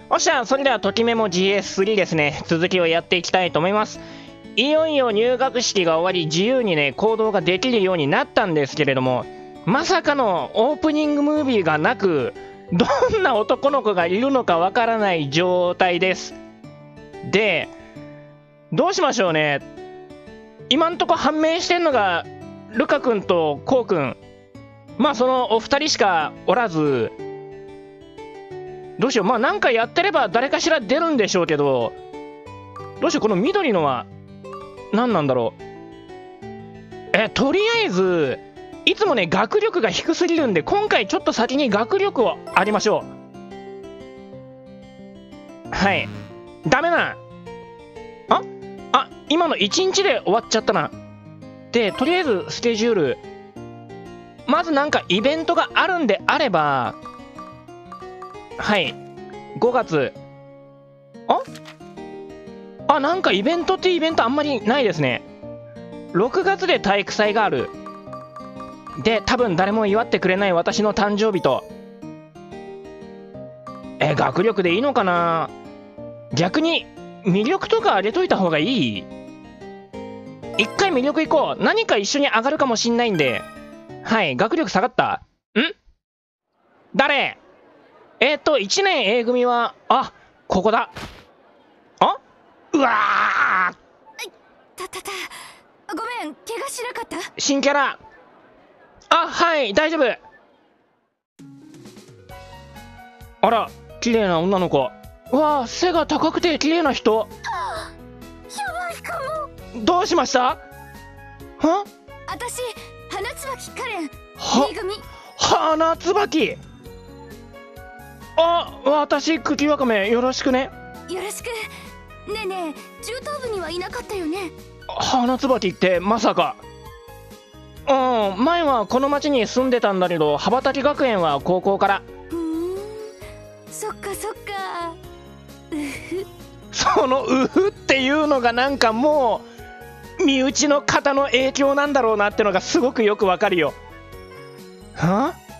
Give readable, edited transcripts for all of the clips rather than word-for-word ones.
おっしゃ、それではときメモ GS3 ですね、続きをやっていきたいと思います。いよいよ入学式が終わり、自由にね、行動ができるようになったんですけれども、まさかのオープニングムービーがなく、どんな男の子がいるのかわからない状態です。で、どうしましょうね。今んとこ判明してんのが、ルカ君とコウ君。まあそのお二人しかおらず、どうしよう。まあなんかやってれば誰かしら出るんでしょうけど、どうしよう。この緑のは何なんだろう。とりあえずいつもね学力が低すぎるんで、今回ちょっと先に学力を上げましょう。はい。ダメな。今の1日で終わっちゃったな。で、とりあえずスケジュール、まずなんかイベントがあるんであれば、はい、5月。なんかイベントってイベントあんまりないですね。6月で体育祭がある。で、多分誰も祝ってくれない私の誕生日と。学力でいいのかな。逆に魅力とか上げといた方がいい？一回魅力いこう。何か一緒に上がるかもしんないんで。はい、学力下がった。誰？1年 A 組は、ここだ。うわごめん、怪我しなかった？ 新キャラ。はい、大丈夫。あら、綺麗な女の子。うわー、背が高くて綺麗な人。 やばいかも。 どうしました？ 私、花椿カレン A 組。 花椿。私茎わかめよろしくね。 よろしく。ねえねえ、中等部にはいなかったよね。 花椿ってまさか。前はこの町に住んでたんだけど、羽ばたき学園は高校から。 そっかそっか。 そのうふっていうのがなんかもう身内の方の影響なんだろうなってのがすごくよくわかるよ。なんで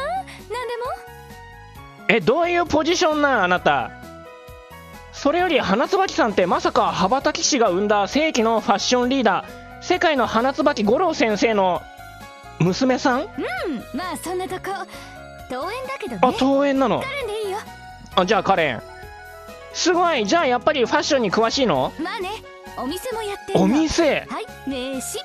も。どういうポジションなんあなた。それより花椿さんってまさか羽ばたき師が生んだ世紀のファッションリーダー、世界の花椿五郎先生の娘さん？ まあそんなとこ。登園だけどね。 登園なの。 カレンでいいよ。じゃあカレンすごい。じゃあやっぱりファッションに詳しいの？ まあね、お店もやってるの。 お店？ はい、名刺。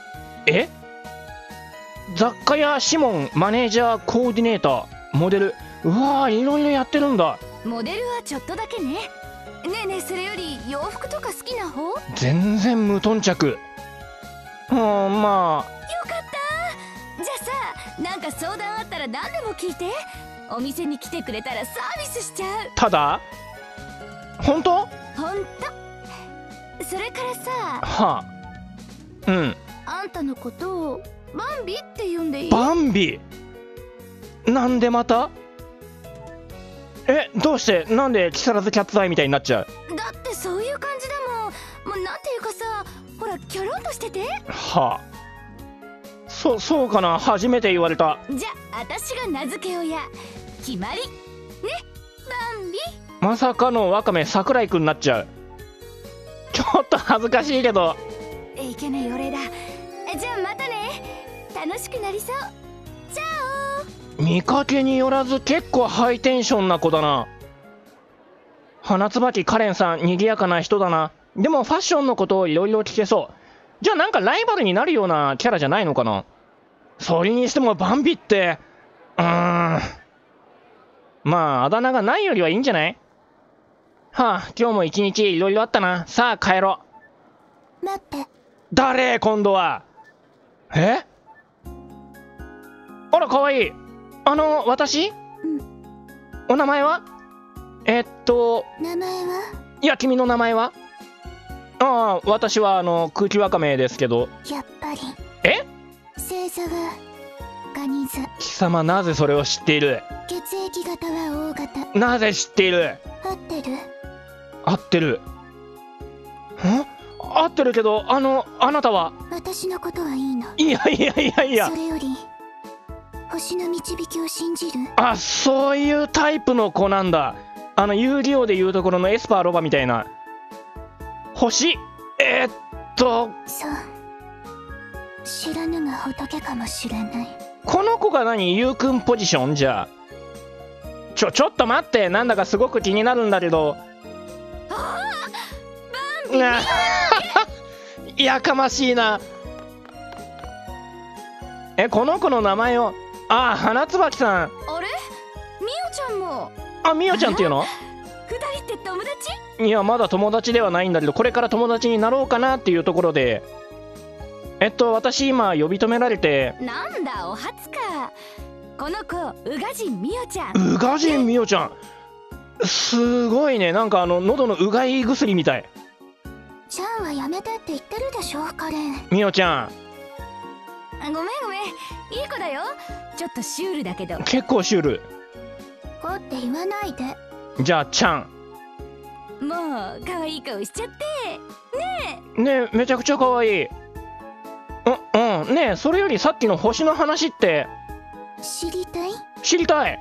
雑貨屋シモン、マネージャー、コーディネーター、モデル。うわー、いろいろやってるんだ。 モデルはちょっとだけね。ねえねえ、それより洋服とか好きな方？ 全然無頓着。まあ。 よかった。じゃあさ、なんか相談あったら何でも聞いて。お店に来てくれたらサービスしちゃう。 ただ？本当？ 本当。それからあさ。あんたのことをバンビって呼んでいい？ バンビ？なんでまた？どうして？なんで木更津キャッツアイみたいになっちゃう？ だってそういう感じだもん。なんていうかさ、ほらキョロンとしてて。 そうかな。初めて言われた。 じゃあ私が名付け親。決まりね、バンビ。 まさかのワカメ桜井くんになっちゃう。ちょっと恥ずかしいけど。 いけない俺だ。じゃあまたね。楽しくなりそう。チャオ。 見かけによらず結構ハイテンションな子だな。花椿カレンさん、賑やかな人だな。でもファッションのことをいろいろ聞けそう。じゃあなんかライバルになるようなキャラじゃないのかな。それにしてもバンビってまああだ名がないよりはいいんじゃない？今日も一日いろいろあったな。さあ帰ろう。待って。 誰今度は？あらかわいい。私？お名前は？ 名前は？ いや、君の名前は？私は空気わかめですけど。 やっぱり。星座はガニズ。 貴様なぜそれを知っている？ 血液型は O 型。 なぜ知っている？ 合ってる？ 合ってる。合ってるけど、あなたは？ 私のことはいいの。 いや。 それより星の導きを信じる？ そういうタイプの子なんだ。 遊戯王でいうところのエスパーロバみたいな。星そう知らぬが仏かもしれない。 この子が何、ゆうくんポジションじゃあ。ちょっと待って、なんだかすごく気になるんだけど。やかましいな。この子の名前を。花椿さん。 あれ、みおちゃんも。 みおちゃんっていうの？ 二人って友達？ いや、まだ友達ではないんだけど、これから友達になろうかなっていうところで。私今呼び止められて。 なんだ、お初か。この子、宇賀神みおちゃん。 宇賀神みおちゃん、すごいね。なんか喉のうがい薬みたい。 ちゃんはやめてって言ってるでしょ、カレン。 みおちゃん。 ごめん、いい子だよ。ちょっとシュールだけど。 結構シュール。 こうって言わないで。 じゃあちゃん。 もう可愛い顔しちゃって。 ねえ、めちゃくちゃ可愛い。ねえ、それよりさっきの星の話って知りたい？ 知りたい。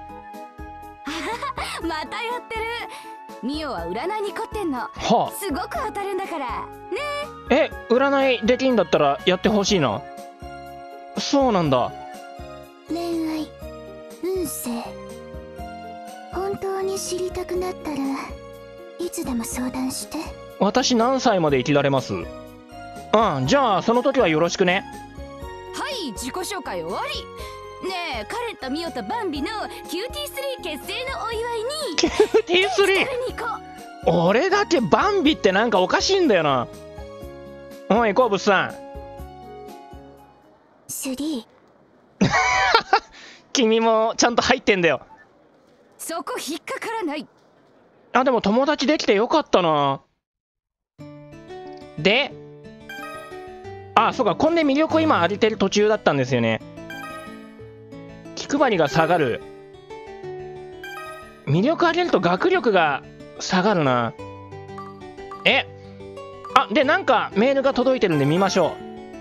またやってる。ミオは占いに凝ってんの。 はすごく当たるんだからね。占いできんだったらやってほしいな。そうなんだ。 恋愛、運勢、本当に知りたくなったらいつでも相談して。 私何歳まで生きられます？じゃあその時はよろしくね。 はい、自己紹介終わり。ねえ、カレンとミオとバンビのキューティー3結成のお祝いにキューティー 3？ 食べに行こう。 俺だけバンビってなんかおかしいんだよな。おい、好物さん。 3。 君もちゃんと入ってんだよ。 そこ引っかからない。 でも友達できてよかったな。で、そうか、こんで魅力を今上げてる途中だったんですよね。気配りが下がる。魅力上げると学力が下がるな。で、なんかメールが届いてるんで見ましょう。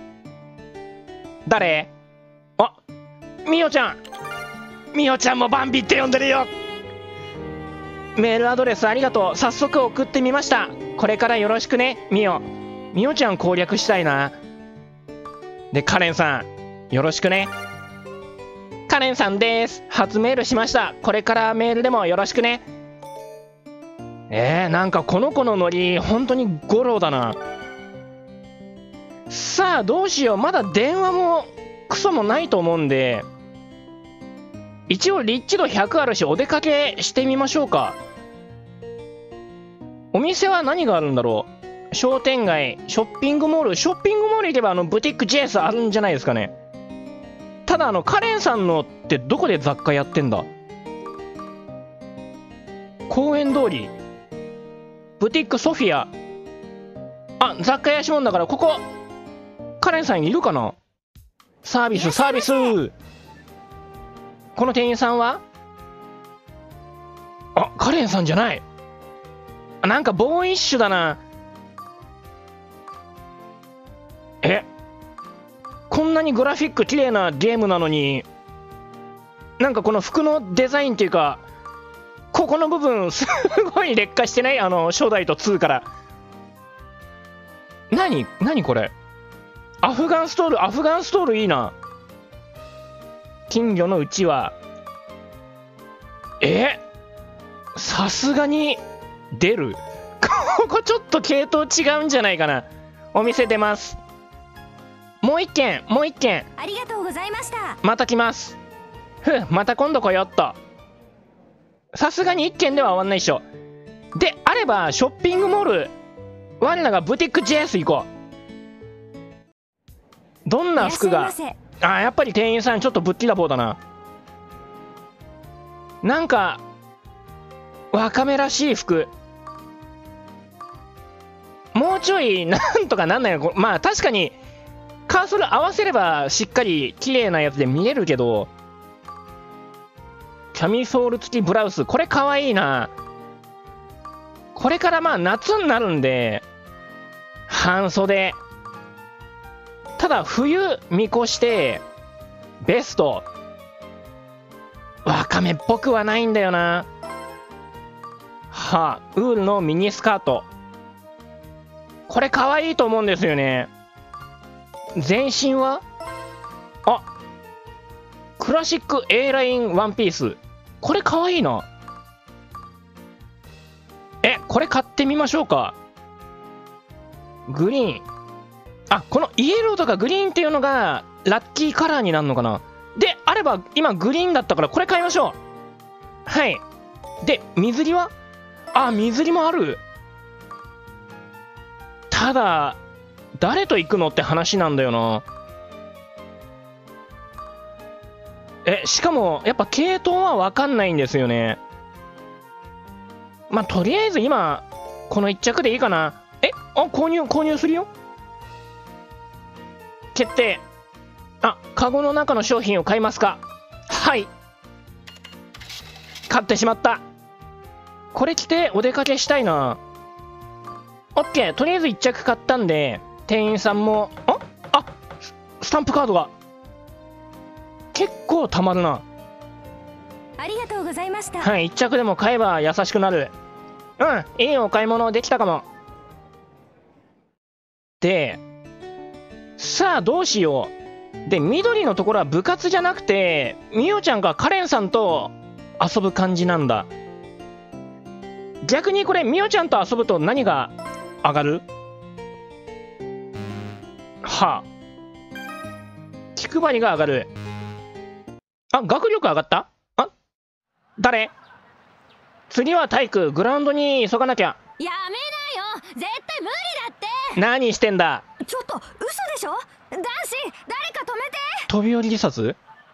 誰？みおちゃん。みおちゃんもバンビって呼んでるよ。メールアドレスありがとう。早速送ってみました。これからよろしくね、みお。みおちゃん攻略したいな。で、カレンさん、よろしくね。カレンさんです。初メールしました。これからメールでもよろしくね。なんかこの子のノリ、本当にゴロだな。さあ、どうしよう。まだ電話もクソもないと思うんで、一応リッチ度100あるし、お出かけしてみましょうか。お店は何があるんだろう。商店街、ショッピングモール行けばブティック JS あるんじゃないですかね。ただカレンさんのってどこで雑貨やってんだ？公園通り、ブティックソフィア。雑貨屋しもんだから、ここカレンさんいるかな？サービス。この店員さんはカレンさんじゃない。なんかボーイッシュだな。こんなにグラフィック綺麗なゲームなのに、なんかこの服のデザインっていうか、ここの部分すごい劣化してない？初代と2から。何これ。アフガンストールいいな。金魚のうちわ。さすがに出る。ここちょっと系統違うんじゃないかな。お店出ます。もう一軒。 ありがとうございました。 また来ます。また今度来よっと。さすがに一軒では終わんないっしょ。であればショッピングモール、我らがブティック JS 行こう。どんな服が。やっぱり店員さんちょっとぶっきらぼうだな。なんかわかめらしい服。もうちょいなんとかなんないの。まあ確かにカーソル合わせればしっかり綺麗なやつで見えるけど、キャミソール付きブラウス、これかわいいな。これからまあ夏になるんで半袖。ただ冬見越してベスト。わかめっぽくはないんだよな。 はあ、ウールのミニスカート。これ可愛いと思うんですよね。全身はクラシック A ラインワンピース。これ可愛いな。これ買ってみましょうか。グリーン。このイエローとかグリーンっていうのがラッキーカラーになるのかな。であれば、今グリーンだったからこれ買いましょう。はい。で水着は水着もある。ただ誰と行くのって話なんだよな。しかもやっぱ系統は分かんないんですよね。まあとりあえず今この1着でいいかな。購入するよ。決定。カゴの中の商品を買いますか。はい、買ってしまった。これ着てお出かけしたいな。オッケー、とりあえず1着買ったんで、店員さんもスタンプカードが結構たまるな。 ありがとうございました。 はい、1着でも買えば優しくなる。いいお買い物できたかも。でさあどうしよう。で緑のところは部活じゃなくてみおちゃんがカレンさんと遊ぶ感じなんだ。逆にこれみおちゃんと遊ぶと何が上がる？気配りが上がる。学力上がった？誰？次は体育、グラウンドに急がなきゃ。 やめなよ、絶対無理だって。 何してんだ。 ちょっと嘘でしょ。男子、誰か止めて。 飛び降り自殺？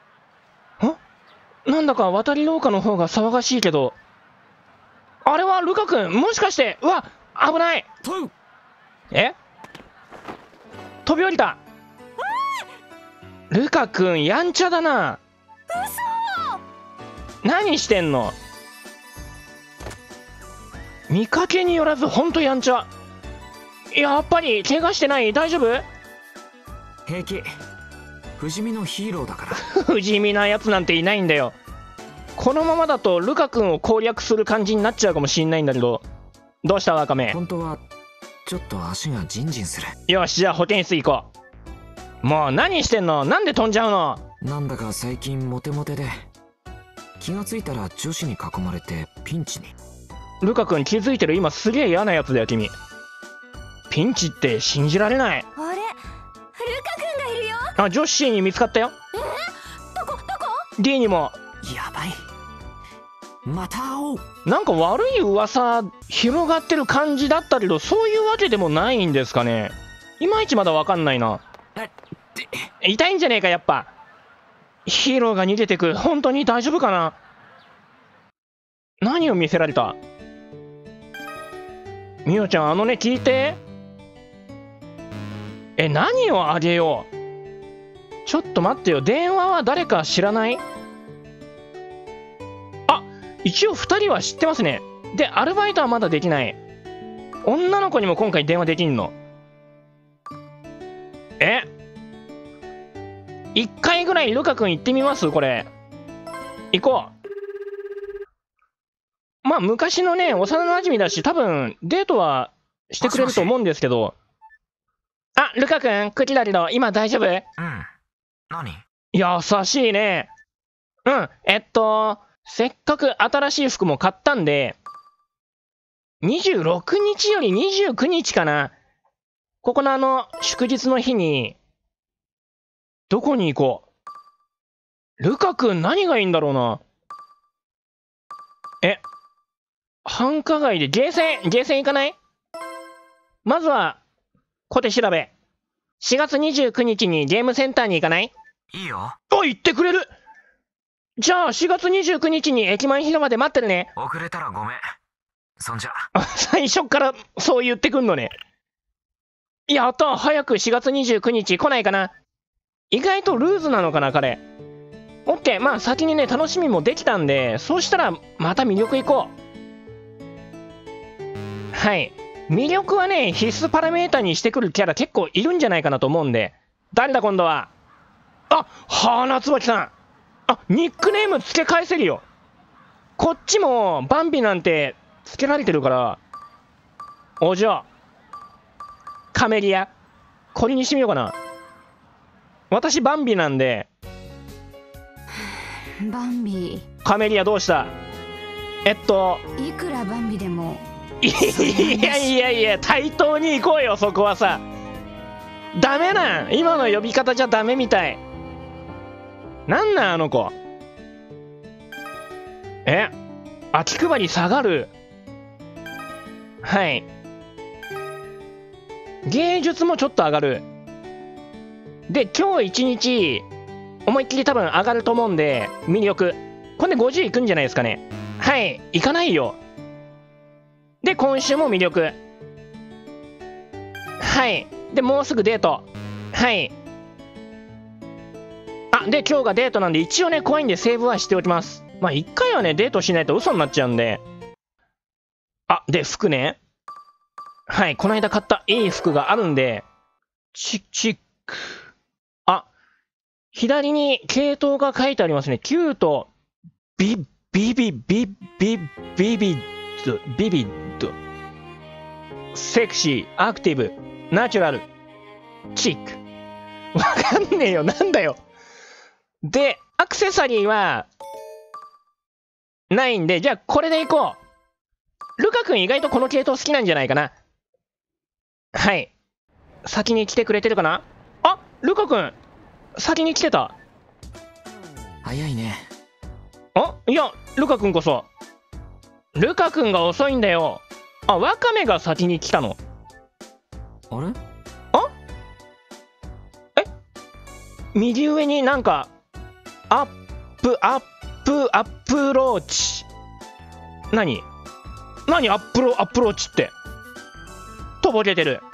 なんだか渡り廊下の方が騒がしいけど、あれはルカ君、もしかして。うわ、危ない。飛び降りた。ルカ君やんちゃだな。嘘。何してんの。見かけによらずほんとやんちゃ。やっぱり怪我してない？大丈夫？ 平気。不死身のヒーローだから。 不死身なやつなんていないんだよ。このままだとルカ君を攻略する感じになっちゃうかもしんないんだけど。どうしたワカメ？ 本当はちょっと足がジンジンする。 よし、じゃあ保健室行こう。もう何してんの？なんで飛んじゃうの？ なんだか最近モテモテで、気がついたら女子に囲まれてピンチに。 ルカ君気づいてる？今すげえ嫌なやつだよ君。ピンチって信じられない。 あれ、ルカ君がいるよ。 女子 C に見つかったよ。 どこ D にも。 やばい、また会おう。 なんか悪い噂広がってる感じだったけど、そういうわけでもないんですかね。いまいちまだ分かんないな。痛いんじゃねえかやっぱ。ヒーローが逃げてく。本当に大丈夫かな。何を見せられた？みおちゃん、聞いて。何をあげよう。ちょっと待ってよ。電話は誰か知らない？一応2人は知ってますね。でアルバイトはまだできない。女の子にも今回電話できんの。1回ぐらいルカ君行ってみます？これ行こう。まあ昔のね幼なじみだし、多分デートはしてくれると思うんですけど。ルカ君、クキだけど今大丈夫？ 何？ 優しいね。せっかく新しい服も買ったんで、26日より29日かな。ここの祝日の日に、どこに行こう。ルカ君何がいいんだろうな。繁華街でゲーセン行かない？まずは、小手調べ。4月29日にゲームセンターに行かない？ いいよ。 行ってくれる？じゃあ4月29日に駅前広場で待ってるね。 遅れたらごめん。そんじゃ。 最初からそう言ってくんのね。やった、早く4月29日来ないかな。意外とルーズなのかな彼。オッケー、まあ先にね楽しみもできたんで、そうしたらまた魅力行こう。はい、魅力はね必須パラメータにしてくるキャラ結構いるんじゃないかなと思うんで。誰だ今度は。花椿さん。ニックネーム付け返せるよ。こっちもバンビなんてつけられてるから。お嬢。カメリア。これにしてみようかな。私バンビなんで。 バンビ。 カメリアどうした？ いくらバンビでも。 いやいやいや、対等に行こうよ、そこはさ。ダメなん、今の呼び方じゃダメみたい。なんなんあの子。秋配り下がる。はい。芸術もちょっと上がる。で、今日一日思いっきり多分上がると思うんで、魅力これで50いくんじゃないですかね。はい、いかないよ。で、今週も魅力。はい。で、もうすぐデート。はい。あ、で、今日がデートなんで、一応ね、怖いんでセーブはしておきます。まあ、一回はね、デートしないと嘘になっちゃうんで。あ、で、服ね。はい、この間買ったいい服があるんで、チック。あ、左に系統が書いてありますね。キュート、ビビッド、セクシー、アクティブ、ナチュラル、チック。わかんねえよ、なんだよ。で、アクセサリーは、ないんで、じゃあこれでいこう。ルカ君意外とこの系統好きなんじゃないかな。はい。先に来てくれてるかな。あ、ルカ君先に来てた。 早いね。 あ、いや、ルカ君こそ。ルカ君が遅いんだよ。あ、ワカメが先に来たの。 あれ？ あ？右上になんか、アップローチ。何アップローチって。とぼけてる。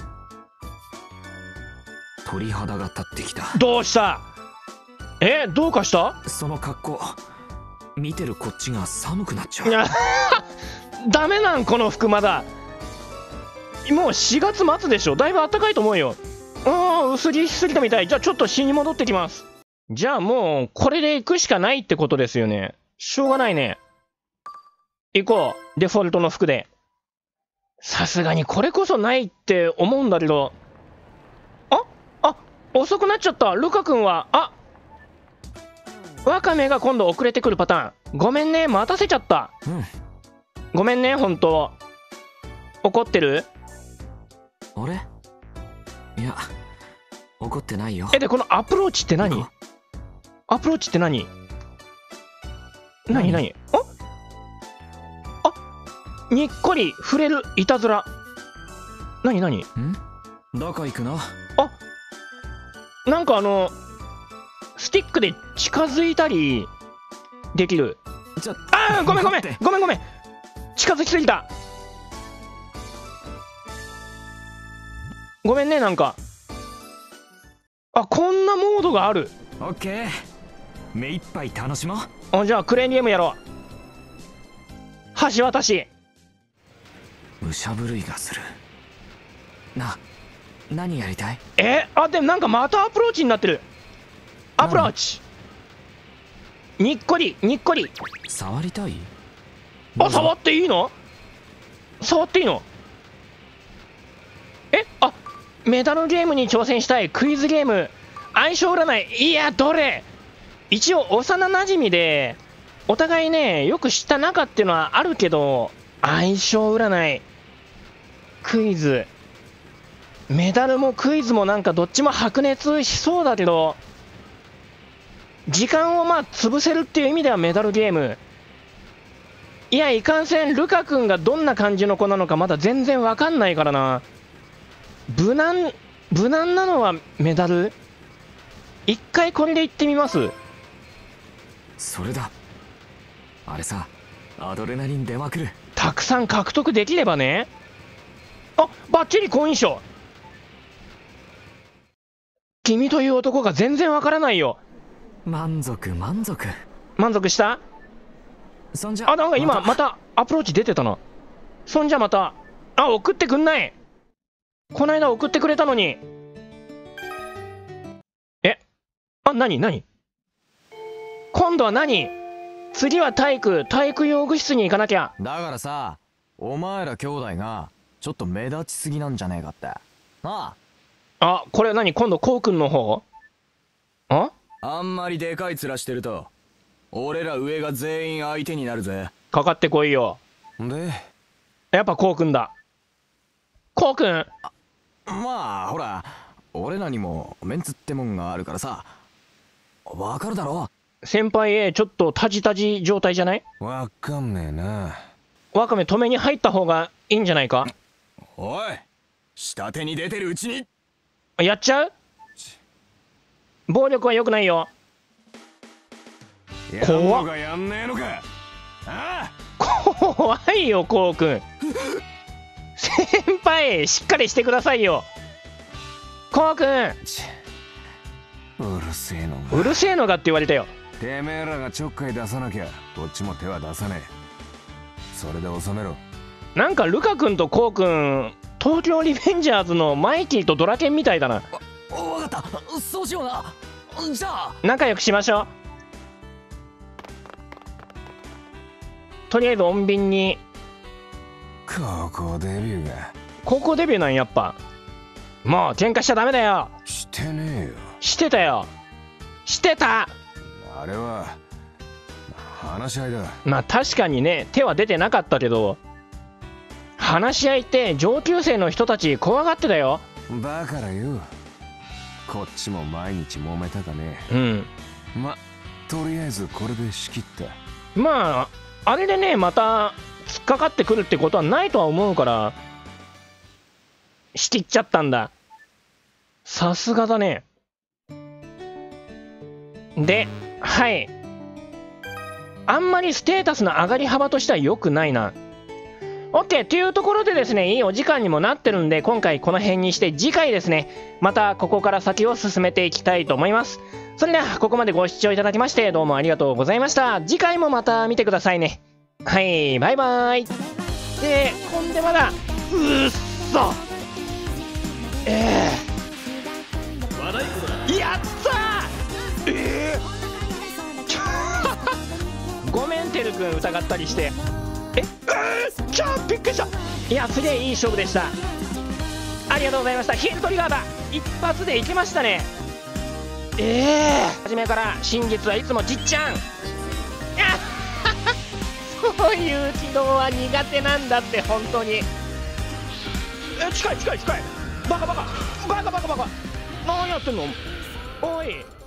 鳥肌が立ってきた。 どうした？どうかした？ その格好、見てるこっちが寒くなっちゃう。ダメなん、この服まだ。もう4月末でしょ。だいぶ暖かいと思うよ。薄着しすぎたみたい。じゃあちょっと詩に戻ってきます。じゃあもうこれで行くしかないってことですよね。しょうがないね。行こう、デフォルトの服で。さすがにこれこそないって思うんだけど。遅くなっちゃった。ルカ君は。ワカメが今度遅れてくるパターン。ごめんね、待たせちゃった。ごめんね、本当。怒ってる？ あれ？いや、怒ってないよ。 で、このアプローチって何？アプローチって何？何？にっこり触れるいたずら。何？ どこ行くの？ なんかスティックで近づいたりできる。ごめん。近づきすぎた。ごめんね、なんか。こんなモードがある。 オッケー。目いっぱい楽しもう。 じゃあクレーンゲームやろう。橋渡し。 武者震いがする。何やりたい？ でもなんかまたアプローチになってる。アプローチ。にっこり。 触りたい？ 触っていいの？メダルゲームに挑戦したい。クイズゲーム、相性占い。いや、どれ？一応幼なじみでお互いね、よく知った仲っていうのはあるけど、相性占い、クイズ、メダルもクイズもなんかどっちも白熱しそうだけど、時間を潰せるっていう意味ではメダルゲーム。いや、いかんせんルカ君がどんな感じの子なのかまだ全然わかんないからな。無難なのはメダル。一回これでいってみます。 それだ。あれさ、アドレナリン出まくる。 たくさん獲得できればね。バッチリ好印象。君という男が全然わからないよ。 満足した？ そんじゃ、 なんか今またアプローチ出てたな。そんじゃまた。送ってくんない。こないだ送ってくれたのに。何？今度は何？次は体育用具室に行かなきゃ。 だからさ、 お前ら兄弟がちょっと目立ちすぎなんじゃねえかってなあ。 あ、これ何、今度こうくんの方？ あんまりでかい面してると俺ら上が全員相手になるぜ。 かかってこいよ。 で、 やっぱこうくんだ。こうくん。 まあほら、俺らにもメンツってもんがあるからさ、わかるだろ。 先輩へちょっとタジタジ状態じゃない？ わかんねえな。 ワカメ止めに入った方がいいんじゃないか？ おい、下手に出てるうちにやっちゃう？暴力は良くないよ。怖っ。 がやんねえのか。あ怖いよこうくん。先輩しっかりしてくださいよこうくん。 うるせえのが。 うるせえのがって言われたよ。 てめえらがちょっかい出さなきゃこっちも手は出さねえ。それで収めろ。 なんかルカ君とコウ君、東京リベンジャーズのマイキーとドラケンみたいだな。 わかった、そうしような。じゃあ仲良くしましょう。とりあえず穏便に。 高校デビューが。 高校デビューなんやっぱ。もう喧嘩しちゃダメだよ。 してねえよ。 してたよ。してた。 あれは話し合いだ。 まあ確かにね、手は出てなかったけど、話し合いって上級生の人たち怖がってたよ。 だからよ、こっちも毎日揉めたかね。 うん。 ま、とりあえずこれで仕切った。 まああれでね、また突っかかってくるってことはないとは思うから仕切っちゃったんだ。さすがだね。で、はい、あんまりステータスの上がり幅としては良くないな。 OK というところでですね、いいお時間にもなってるんで、今回この辺にして、次回ですね、またここから先を進めていきたいと思います。それではここまでご視聴いただきましてどうもありがとうございました。次回もまた見てくださいね。はい、バイバイ。で、ほんでまだ、うっそ、やったー。ごめんてるくん疑ったりして。ちょびっくりした。いや、すげえいい勝負でした。ありがとうございました。ヒールトリガーだ。一発でいきましたね。初めから真実はいつもじっちゃん。そういう軌道は苦手なんだって、本当に。近い近い近い。バカバカバカバカバカ、何やってんのおい。